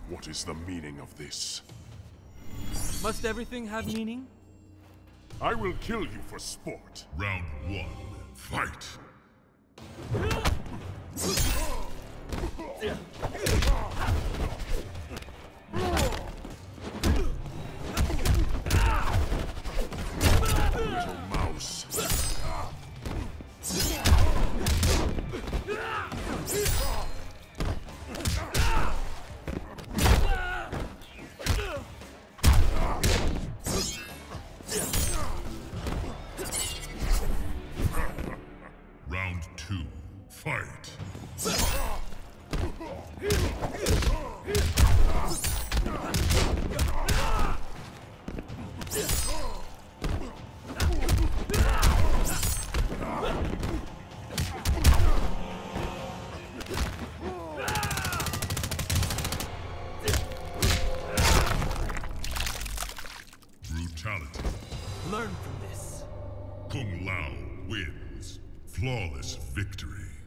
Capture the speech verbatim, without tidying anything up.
What is the meaning of this? Must everything have meaning? I will kill you for sport. Round one, fight! Little mouse. Round two, fight! Brutality. Learn from this. Kung Lao wins. Flawless victory.